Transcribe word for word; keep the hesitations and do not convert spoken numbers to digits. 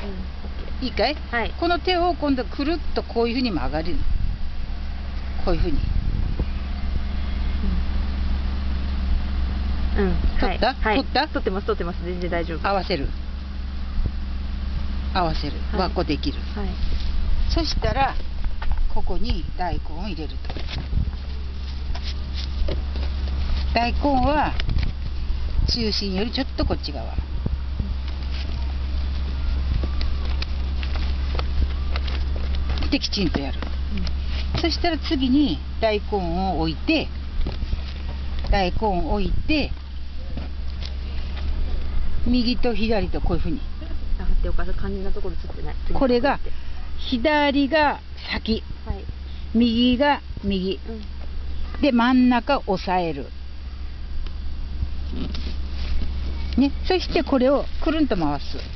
いいかい、 はい、 この手を今度くるっとこういうふうに曲がる。こういうふうに。 うん。 取った、 はい、 取った、 取ってます、取ってます。全然大丈夫。 合わせる。合わせる。 はい、 輪っこできる。 はい。 そしたら、ここに大根を入れると。大根は中心よりちょっとこっち側。できちんとやる。うん、そしたら次に大根を置いて、大根を置いて、右と左とこういうふうに。 あ、待って、お母さん肝心なところ映ってない。 これが左が先、はい、右が右、うん、で真ん中を押さえる。ね、そしてこれをくるんと回す。